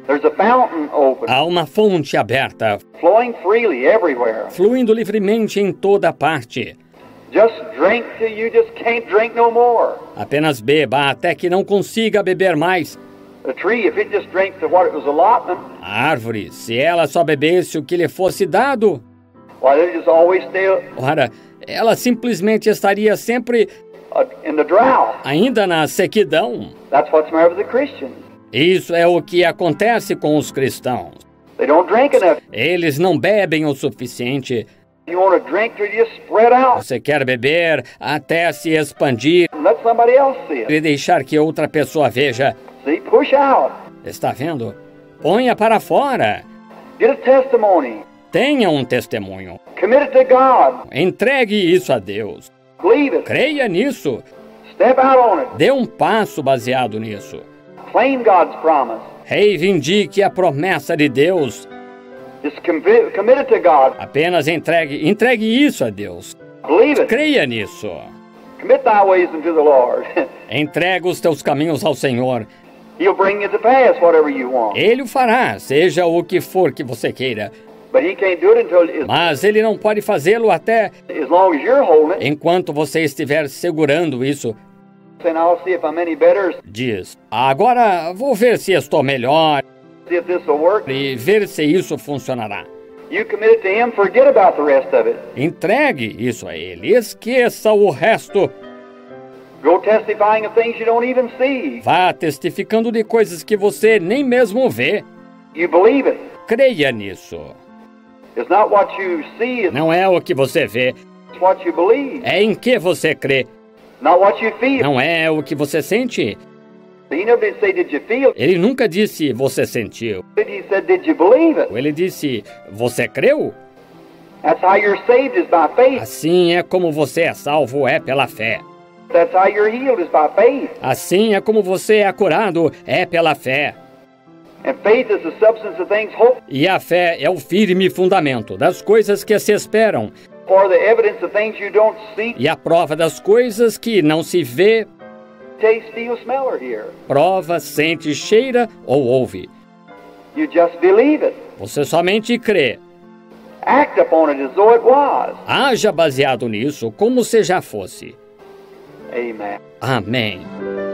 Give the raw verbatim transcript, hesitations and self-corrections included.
There's a fountain open, Há uma fonte aberta, flowing freely everywhere. fluindo livremente em toda parte. Just drink till you just can't drink no more. Apenas beba até que não consiga beber mais. A tree, if it just drank to what it was allotment, A árvore, se ela só bebesse o que lhe fosse dado, why they just always stay ora, ela simplesmente estaria sempre uh, in the drought. ainda na sequidão. That's what's the matter with the Christians. Isso é o que acontece com os cristãos. They don't drink enough. Eles não bebem o suficiente. You want to drink till you just spread out Você quer beber até se expandir and let somebody else see it. e deixar que outra pessoa veja. See, push out. Está vendo? Ponha para fora. Get a testimony. Tenha um testemunho. Commit it to God. Entregue isso a Deus. Believe it. Creia nisso. Step out on it. Dê um passo baseado nisso. Claim God's promise. Reivindique a promessa de Deus. Just convi- commit it to God. Apenas entregue, entregue isso a Deus. Believe it. Creia nisso. Commit thy ways unto the Lord. Entrega os teus caminhos ao Senhor. He'll bring you to pass whatever you want. Ele o fará, seja o que for que você queira. But he can't do it until as, Mas ele não pode fazê-lo até as long as you're holding it. enquanto você estiver segurando isso. Saying, I'll see if I'm any better. Diz, agora vou ver se estou melhor See if this will work. e ver se isso funcionará. You commit it to him. Forget about the rest of it. Entregue isso a ele, esqueça o resto. Go testifying of things you don't even see. Vá testificando de coisas que você nem mesmo vê. You believe it. Creia nisso. It's not what you see. It's Não é o que você vê, what you believe. é em que você crê. Not what you feel. Não é o que você sente. He never did say, did you feel? Ele nunca disse, você sentiu. He said, did you believe it? Ele disse, você creu? That's how you're saved, is by faith. Assim é como você é salvo, é pela fé. That's how you're healed, is by faith. Assim é como você é curado, é pela fé. And faith is the substance of things hoped E a fé é o firme fundamento das coisas que se esperam for, the evidence of things you don't see, e a prova das coisas que não se vê, taste, feel, smell, or hear. prova, sente, cheira ou ouve. You just believe it. Você somente crê. Act upon it as though it was. Haja baseado nisso como se já fosse. Amen. Amém.